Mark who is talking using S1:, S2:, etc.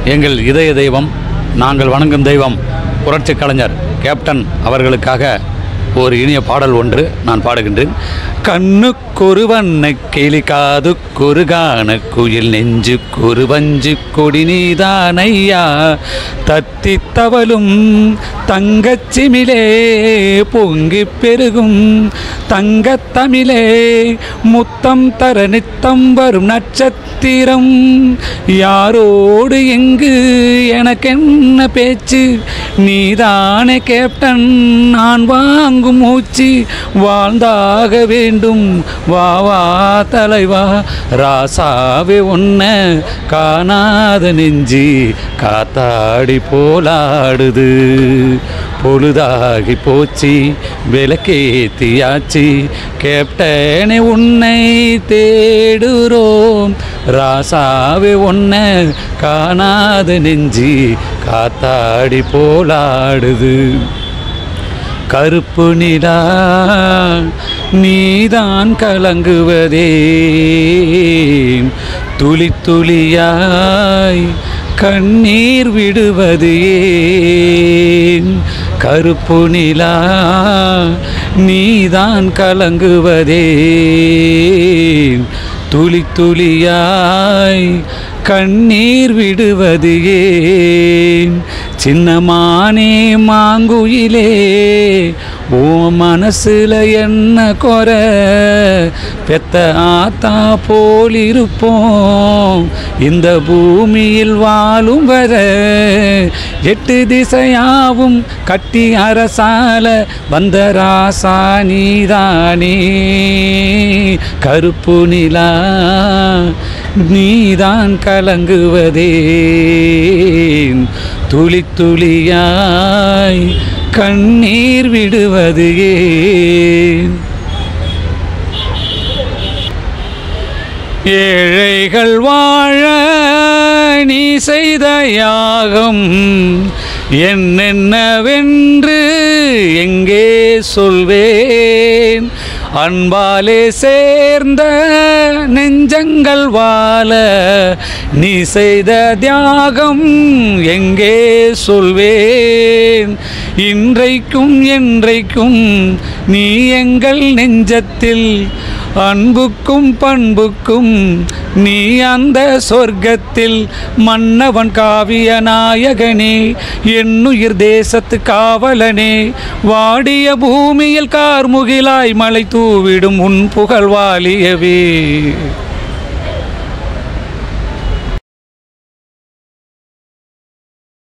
S1: எங்கள் இதய தெய்வம், நாங்கள் வணங்கும் தெய்வம் புரட்சி கலைஞர் கேப்டன் அவர்களுக்காக ஒரு இனிய பாடல் ஒன்று நான் பாடுகின்றேன். கண்ணுக்கொரு வண்ண கிளி, காதுக்கொரு கான குயில், நெஞ்சுக்கொரு வஞ்சு கொடி நீதான் ஐயா. தத்தி தவளும் தங்கச்சிமிலே பொங்கி பெருகும் தங்கத்தமிழே, முத்தம் தர நித்தம் வரும் நட்சத்திரம். யாரோடு எங்கு எனக்கென்ன பேச்சு, நீதானே கேப்டன் நான் வாங்கும் மூச்சு. வாழ்ந்தாக வேண்டும் வா வா தலைவா, ராசாவே ஒன்ன காணாத நெஞ்சி காத்தாடி போலாடுது. பொழுதாகி போச்சு விளக்கேத்தியாச்சு, கேப்டனே உன்னை தேடுறோம். ராசாவே ஒன்ன காணாத நெஞ்சி காத்தாடி போலாடுது. கருப்பு நிலா நீதான் கலங்குவதே, துளி துளியாய் கண்ணீர் விடுவது ஏன். கருப்பு நிலா நீதான் கலங்குவதே, துளி துளியாய் கண்ணீர் விடுவது ஏன். சின்னமானே மாங்குயிலே ஓ மனசுல என்ன குறை, பெத்த ஆத்தா போல் இருப்போம் இந்த பூமியில் வாழும் வர. 8 திசையாவும் கட்டி அரசால வந்த ராசா நீதானே. கருப்பு நிலா நீதான் கலங்குவதே, துளி துளியாய் கண்ணீர் விடுவது ஏன். ஏழைகள் வாழ நீ செய்த யாகம் என்னென்னவென்று எங்கே சொல்வேன். அன்பாலே சேர்ந்த நெஞ்சங்கள் வாழ நீ செய்த தியாகம் எங்கே சொல்வேன். இன்றைக்கும் என்றைக்கும் நீ எங்கள் நெஞ்சத்தில், அன்புக்கும் பண்புக்கும் நீ அந்த சொர்க்கத்தில். மன்னவன் காவிய நாயகனே, என்னுயிர் தேசத்து காவலனே, வாடிய பூமியில் கார்முகிலாய் மலை தூவிடும் உன் புகழ் வாழியவே.